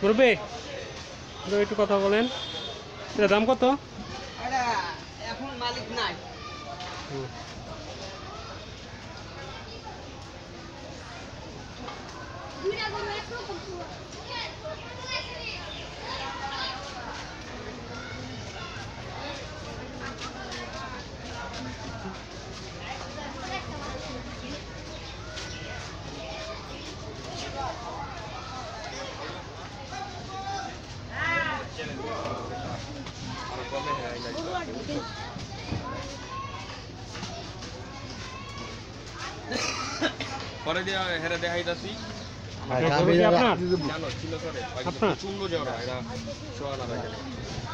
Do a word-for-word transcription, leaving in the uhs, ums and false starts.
মুরব্বি একটু কথা বলেন, এটা দাম কত? এখন মালিক নাই। পরে দিয়া হেরে দেখাইতাছি আপনার জানো ছিল করে সুন্দর যাওয়া এটা সোয়া না